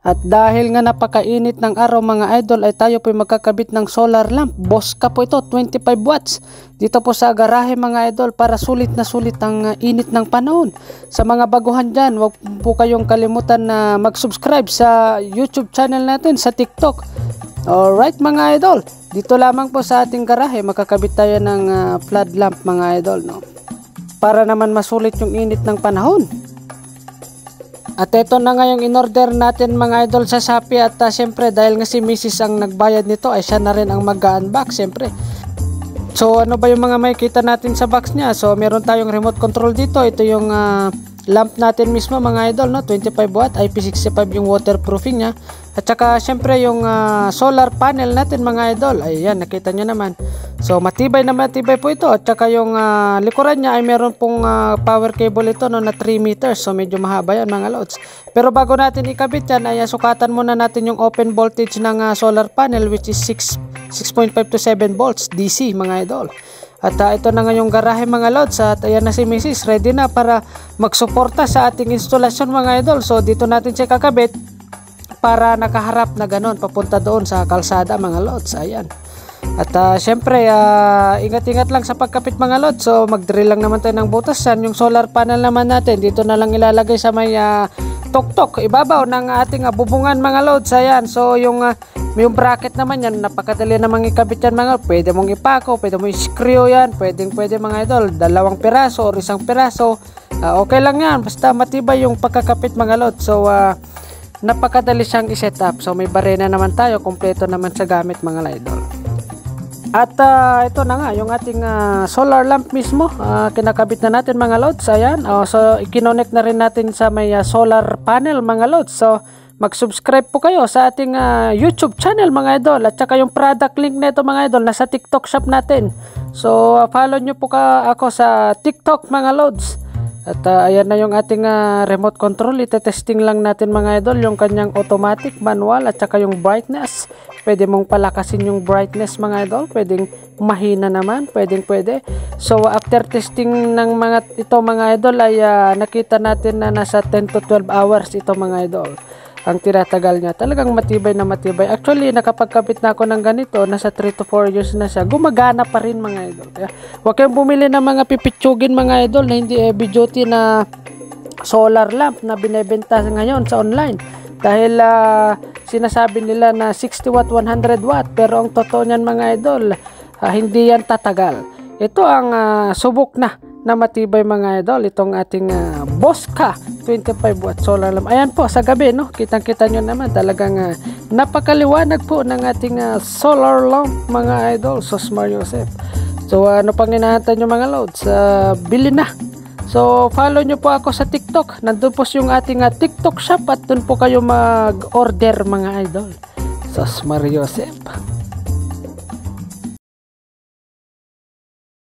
At dahil nga napakainit ng araw mga idol ay tayo po magkakabit ng solar lamp. Bosca po ito, 25 watts. Dito po sa garahe mga idol para sulit na sulit ang init ng panahon. Sa mga baguhan dyan, huwag po kayong kalimutan na mag-subscribe sa YouTube channel natin, sa TikTok. Alright mga idol, dito lamang po sa ating garahe makakabit tayo ng flood lamp mga idol, no? Para naman masulit yung init ng panahon. At ito na nga yung in-order natin mga idol sa Shopee. At syempre dahil nga si Mrs. ang nagbayad nito ay siya na rin ang mag-unbox syempre. So ano ba yung mga makikita natin sa box niya? So meron tayong remote control dito. Ito yung lamp natin mismo mga idol, no? 25 watt, IP65 yung waterproofing niya. At saka syempre yung solar panel natin mga idol. Ayan, nakita nyo naman. So matibay na matibay po ito. At saka yung likuran niya ay meron pong power cable ito, no, na 3 meters. So medyo mahaba yan mga lods. Pero bago natin ikabit yan ay sukatan muna natin yung open voltage ng solar panel, which is 6.5 to 7 volts DC mga idol. At ito na nga yung garahe mga lods. At ayan na si Mrs. ready na para magsuporta sa ating instalasyon mga idol. So dito natin siya kakabit para nakaharap na ganon papunta doon sa kalsada mga lods. Ayan. At syempre ingat-ingat lang sa pagkapit mga lods. So mag-drill lang naman tayo ng butasan. Yung solar panel naman natin dito na lang ilalagay sa may tuktok ibabaw ng ating bubungan mga lods. Ayan. So yung bracket naman yan, napakadali namang ikabit yan mga. Pwede mong ipako, pwede mong i-screw yan, pwede mga idol, 2 piraso or 1 piraso. Okay lang yan, basta matibay yung pagkakapit mga lods. So napakadali siyang i-set up. So may barena naman tayo, kompleto naman sa gamit mga idol. At ito na nga yung ating solar lamp mismo, kinakabit na natin mga lods. Ayan, so i-connect na rin natin sa may solar panel mga lods. So mag-subscribe po kayo sa ating YouTube channel mga idol. At saka yung product link nito mga idol nasa TikTok shop natin. So follow nyo po ako sa TikTok mga lods. At ayan na yung ating remote control. Ite-testing lang natin mga idol yung kanyang automatic, manual at saka yung brightness. Pwede mong palakasin yung brightness mga idol. Pwedeng mahina naman, pwede. So after testing ng ito mga idol ay nakita natin na nasa 10 to 12 hours ito mga idol ang tinatagal niya. Talagang matibay na matibay. Actually, nakapagkabit na ako ng ganito, nasa 3 to 4 years na siya. Gumagana pa rin mga idol. Kaya huwag kayong bumili ng mga pipitsugin mga idol na hindi heavy duty na solar lamp na binebenta ngayon sa online. Dahil sinasabi nila na 60 watt, 100 watt. Pero ang totoo niyan mga idol, hindi yan tatagal. Ito ang subok na matibay mga idol. Itong ating Bosca 25 watt solar lamp. Ayan po sa gabi, no? Kitang-kita nyo naman talagang napakaliwanag po ng ating solar lamp mga idol. Sos Mario Joseph. So ano pang hinahantay nyo mga loads? Bili na. So follow nyo po ako sa TikTok. Nandun po yung ating TikTok shop at dun po kayo mag-order mga idol. Sos Mario Joseph.